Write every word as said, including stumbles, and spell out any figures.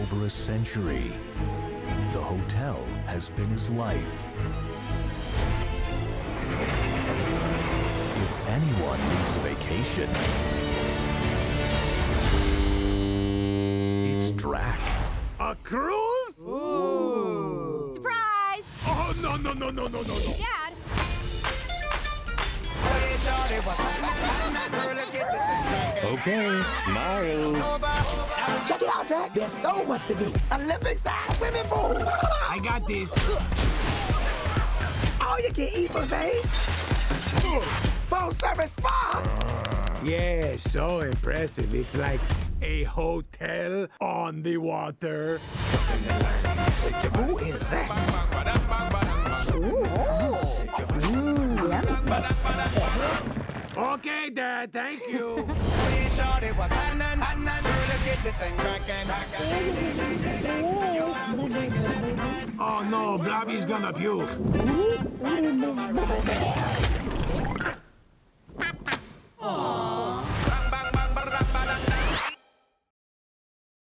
over a century. The hotel has been his life. If anyone needs a vacation, it's Drac. A cruise? Ooh. Surprise! Oh, no, no, no, no, no, no, no. Dad! Okay, smile. Check it out, Drac. There's so much to do. Olympic-sized swimming pool. I got this. All you can eat, babe. Full-service spa. Yeah, so impressive. It's like a hotel on the water. Who is that? Okay, Dad, thank you. Oh no, Blobby's gonna puke.